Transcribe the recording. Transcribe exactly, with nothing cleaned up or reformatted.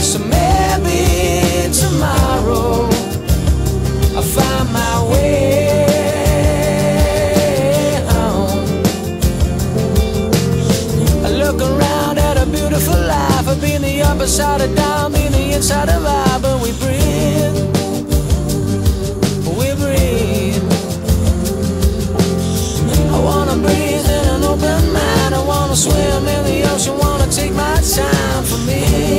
So maybe tomorrow I'll find my way home. I look around at a beautiful life. I've been the upper side of down, been the inside of I, but we breathe, we breathe. I wanna breathe in an open mind. I wanna swim in the ocean, wanna take my time for me.